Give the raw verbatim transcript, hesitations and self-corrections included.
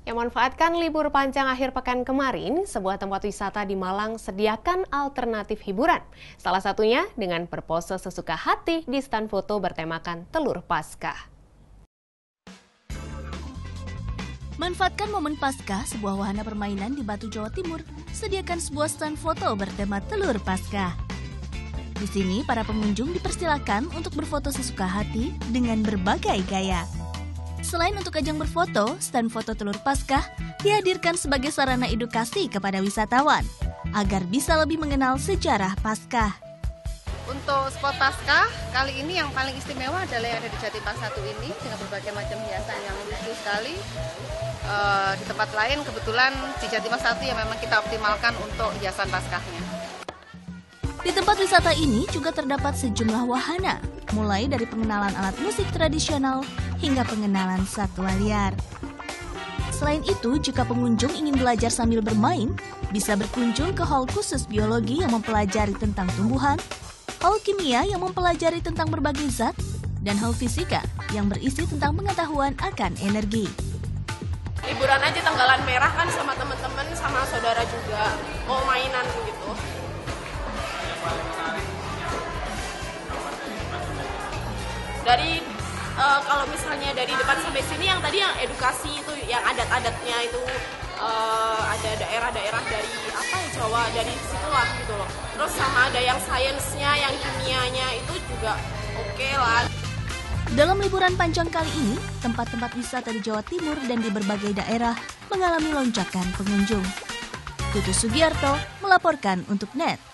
Yang memanfaatkan libur panjang akhir pekan kemarin, sebuah tempat wisata di Malang sediakan alternatif hiburan. Salah satunya dengan berpose sesuka hati di stand foto bertemakan Telur Paskah. Manfaatkan momen Paskah, sebuah wahana permainan di Batu, Jawa Timur sediakan sebuah stand foto bertema Telur Paskah. Di sini, para pengunjung dipersilakan untuk berfoto sesuka hati dengan berbagai gaya. Selain untuk ajang berfoto, stand foto Telur Paskah dihadirkan sebagai sarana edukasi kepada wisatawan agar bisa lebih mengenal sejarah Paskah. Untuk spot Paskah, kali ini yang paling istimewa adalah yang ada di Jatipas satu ini dengan berbagai macam hiasan yang lucu sekali. E, di tempat lain kebetulan di Jatipas satu yang memang kita optimalkan untuk hiasan Paskahnya. Di tempat wisata ini juga terdapat sejumlah wahana, mulai dari pengenalan alat musik tradisional hingga pengenalan satwa liar. Selain itu, jika pengunjung ingin belajar sambil bermain, bisa berkunjung ke hall khusus biologi yang mempelajari tentang tumbuhan, hall kimia yang mempelajari tentang berbagai zat, dan hall fisika yang berisi tentang pengetahuan akan energi. Liburan aja tanggalan merah kan sama teman-teman, sama saudara juga, mau mainan gitu. Dari uh, kalau misalnya dari depan sampai sini yang tadi yang edukasi itu, yang adat-adatnya itu uh, ada daerah-daerah dari apa ya Jawa, dari situlah gitu loh. Terus sama ada yang sainsnya, yang kimianya itu juga oke okay lah. Dalam liburan panjang kali ini, tempat-tempat wisata di Jawa Timur dan di berbagai daerah mengalami lonjakan pengunjung. Tutu Sugiarto melaporkan untuk N E T.